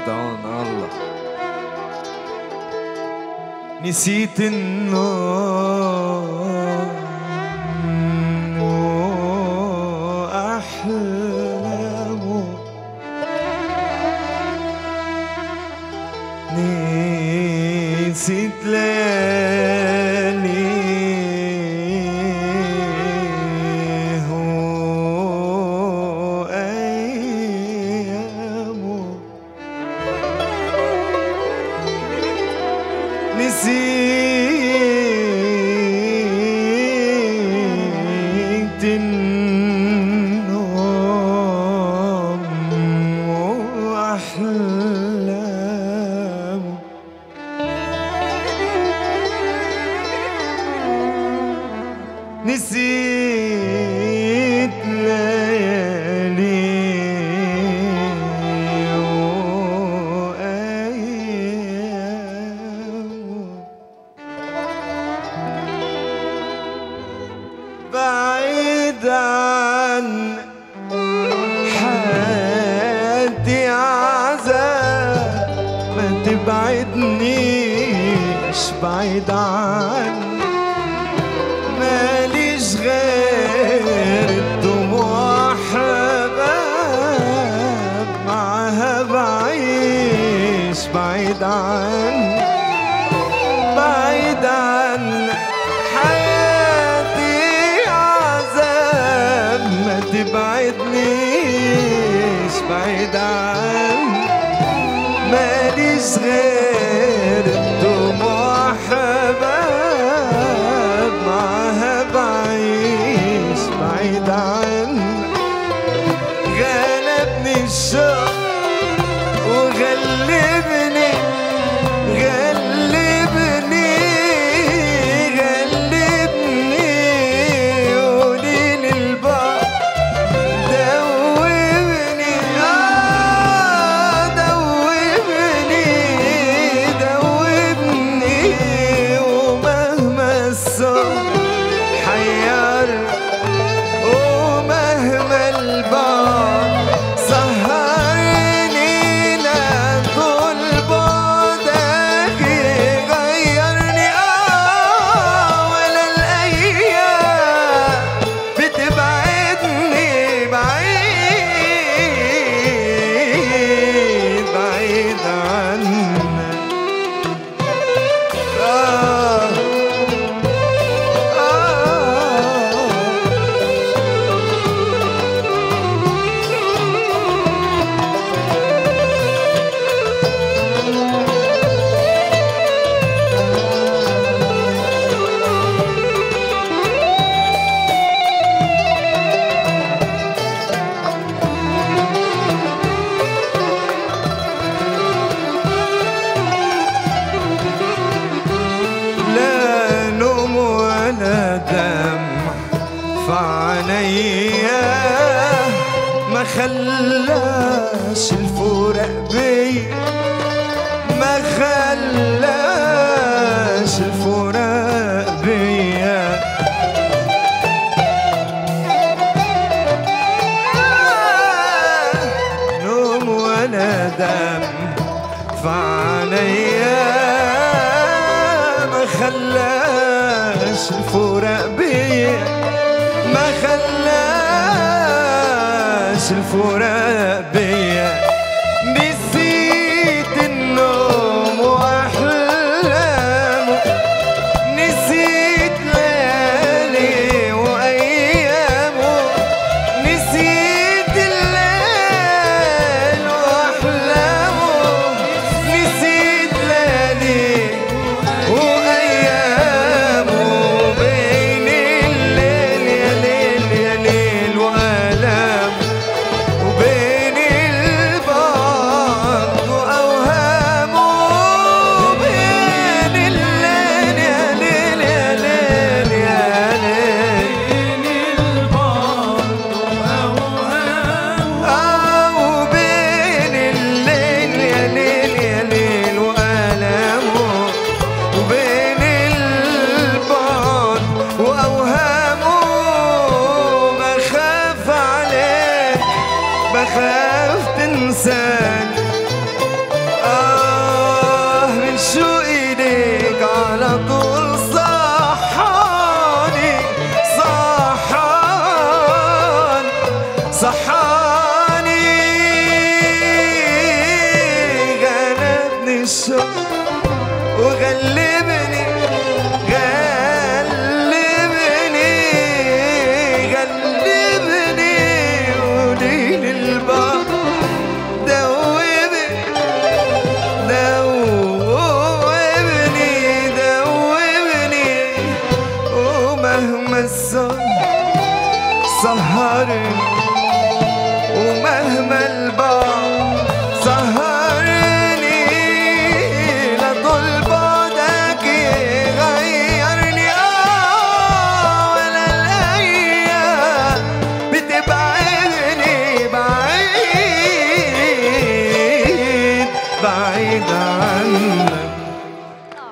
سلطان الله. نسيت النوم وأحلامه، نسيت لياليه وأيامه، نسيت النوم وأحلامه، نسيت لياليه وأيامه، بعيد عن حياتي عذاب، ما تبعدنيش بعيد عني، ماليش غير الدموع حباب، معاها بعيش بعيد عني، بعيد عن حياتي عذاب، ما تبعدنيش بعيد عني، ماليش غير الدموع حباب، معاها بعيش بعيد عني، غلبني الشوق وغلبني غلبني غلبني، قوليل البعد دوبني، دوبني دوبني، ومهما الصبر حير، ومهما البعد سهرني، لا طول بعدك غيرني، ولا الأيام بتبعدني بعيد بعيد عنك. لا نوم ولا دمع فعليا، ما خلاش الفراق بيا، ما خلاش الفراق بيا، نوم ولا دمع فعليا، ما خلاش الفراق بيا، ما خلاش الفراق بيا، نسيت النوم وأحلامه، نسيت ليالي وأيامه، نسيت الليل وأحلامه، نسيت ليالي وأيامه، بين الليل يا ليل يا ليل وآلام، وبين وغلبني غلبني غلبني وليل البحر دوبني دوبني دوبني ومهما السهر سهرني ومهما البعد